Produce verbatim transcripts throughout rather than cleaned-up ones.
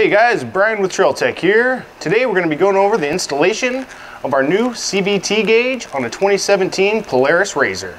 Hey guys, Brian with Trail Tech here. Today we're going to be going over the installation of our new C V T gauge on a twenty seventeen Polaris RZR.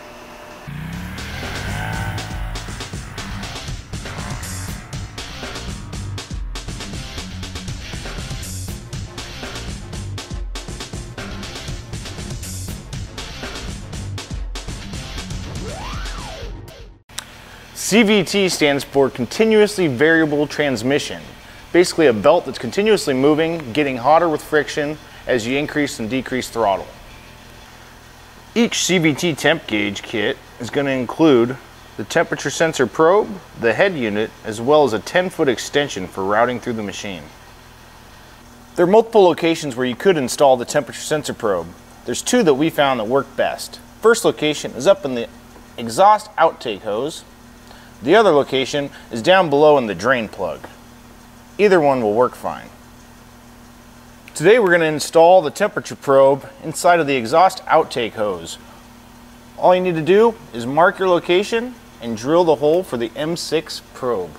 C V T stands for Continuously Variable Transmission. Basically a belt that's continuously moving, getting hotter with friction as you increase and decrease throttle. Each C V T temp gauge kit is going to include the temperature sensor probe, the head unit, as well as a ten foot extension for routing through the machine. There are multiple locations where you could install the temperature sensor probe. There's two that we found that work best. First location is up in the exhaust outtake hose. The other location is down below in the drain plug. Either one will work fine. Today we're going to install the temperature probe inside of the exhaust outtake hose. All you need to do is mark your location and drill the hole for the M six probe.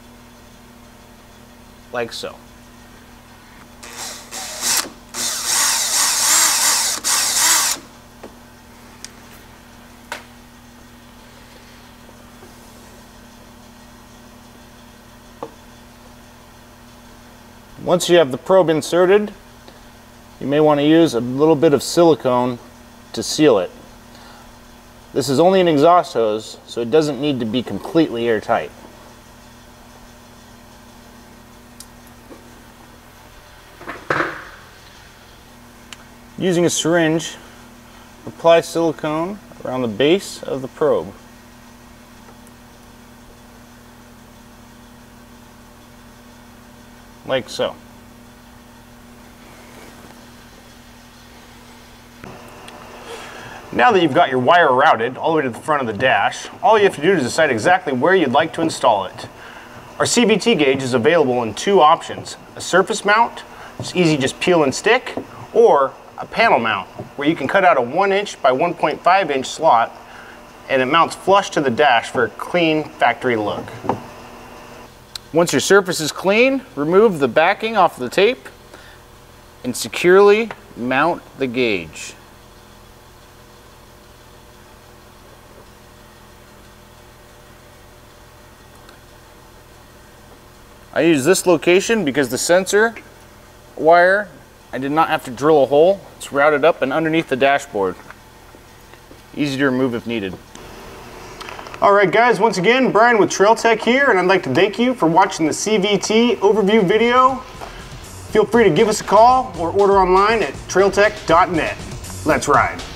Like so. Once you have the probe inserted, you may want to use a little bit of silicone to seal it. This is only an exhaust hose, so it doesn't need to be completely airtight. Using a syringe, apply silicone around the base of the probe. Like so. Now that you've got your wire routed all the way to the front of the dash, all you have to do is decide exactly where you'd like to install it. Our C V T gauge is available in two options: a surface mount, it's easy, just peel and stick, or a panel mount, where you can cut out a one inch by one point five inch slot and it mounts flush to the dash for a clean factory look. Once your surface is clean, remove the backing off the tape and securely mount the gauge. I use this location because the sensor wire, I did not have to drill a hole. It's routed up and underneath the dashboard. Easy to remove if needed. Alright guys, once again, Brian with Trail Tech here, and I'd like to thank you for watching the C V T overview video. Feel free to give us a call or order online at trail tech dot net. Let's ride.